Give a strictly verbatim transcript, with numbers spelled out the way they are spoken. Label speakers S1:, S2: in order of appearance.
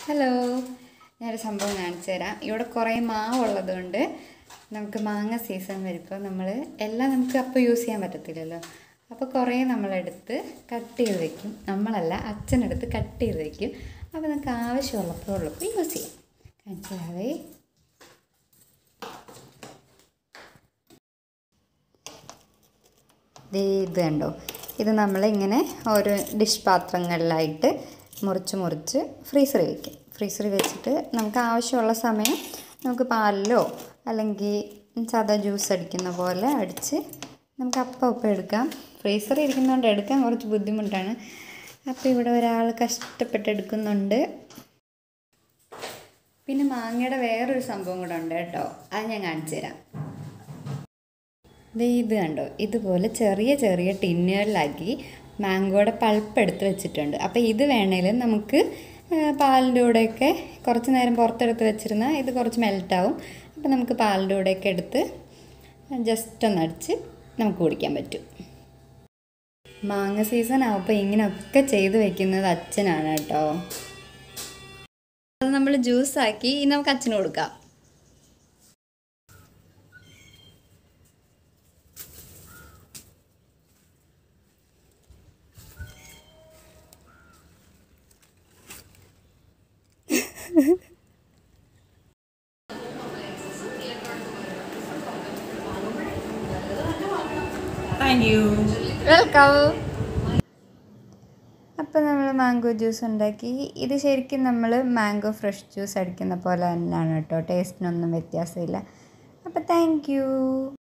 S1: Hello, ഞാനൊരു സംഭവം കാണിച്ചു തരാം. ഇവിടെ കുറേ മാവുള്ളതുകൊണ്ട് നമുക്ക് മാങ്ങ സീസൺ വരുമ്പോൾ നമ്മൾ എല്ലാം നമുക്ക് അപ്പോൾ യൂസ് ചെയ്യാൻ പറ്റത്തില്ലല്ലോ. അപ്പോൾ കുറേ നമ്മളെടുത്ത് കട്ട് ചെയ്ത് വയ്ക്കും. നമ്മളല്ല, അച്ഛനെടുത്ത് കട്ട് ചെയ്ത് വയ്ക്കും. അപ്പോൾ നമുക്ക് ആവശ്യമുള്ളപ്പോൾ ഉള്ളപ്പോൾ യൂസ് ചെയ്യാം. കാണിച്ചു തരാവേ. ഇത് കണ്ടോ, ഇത് നമ്മളിങ്ങനെ ഓരോ ഡിഷ് പാത്രങ്ങളിലായിട്ട് മുറിച്ച് മുറിച്ച് ഫ്രീസറിൽ വയ്ക്കും. ഫ്രീസറിൽ വെച്ചിട്ട് നമുക്ക് ആവശ്യമുള്ള സമയം നമുക്ക് പാലിലോ അല്ലെങ്കിൽ സാധാ ജ്യൂസ് അടിക്കുന്ന പോലെ അടിച്ച് നമുക്ക് അപ്പം അപ്പം എടുക്കാം. ഫ്രീസറിൽ ഇരിക്കുന്നതുകൊണ്ട് എടുക്കാൻ കുറച്ച് ബുദ്ധിമുട്ടാണ്. അപ്പോൾ ഇവിടെ ഒരാൾ കഷ്ടപ്പെട്ട് എടുക്കുന്നുണ്ട്. പിന്നെ മാങ്ങയുടെ വേറൊരു സംഭവം കൂടെ ഉണ്ട് കേട്ടോ, അത് ഞാൻ കാണിച്ചു തരാം. ഇത് കണ്ടോ, ഇതുപോലെ ചെറിയ ചെറിയ ടിന്നുകളിലാക്കി മാംഗോയുടെ പൾപ്പ് എടുത്ത് വെച്ചിട്ടുണ്ട്. അപ്പോൾ ഇത് വേണേലും നമുക്ക് പാലിൻ്റെ കൂടെയൊക്കെ കുറച്ച് നേരം പുറത്തെടുത്ത് വെച്ചിരുന്നാൽ ഇത് കുറച്ച് മെൽറ്റാവും. അപ്പോൾ നമുക്ക് പാലിൻ്റെ കൂടെയൊക്കെ എടുത്ത് ജസ്റ്റ് ഒന്ന് അടിച്ച് നമുക്ക് കുടിക്കാൻ പറ്റും. മാങ്ങ സീസൺ ആവുമ്പോൾ ഇങ്ങനെയൊക്കെ ചെയ്ത് വെക്കുന്നത് അച്ഛനാണ് കേട്ടോ. അത് നമ്മൾ ജ്യൂസാക്കി നമുക്ക് അച്ഛന് കൊടുക്കാം.
S2: Thank you.
S1: വെൽക്കം. അപ്പോൾ നമ്മൾ മാംഗോ ജ്യൂസ് ഉണ്ടാക്കി. ഇത് ശരിക്കും നമ്മൾ മാംഗോ ഫ്രഷ് ജ്യൂസ് അടിക്കുന്ന പോലെ തന്നെയാണ് കേട്ടോ. ടേസ്റ്റിനൊന്നും വ്യത്യാസമില്ല. അപ്പോൾ താങ്ക് യു.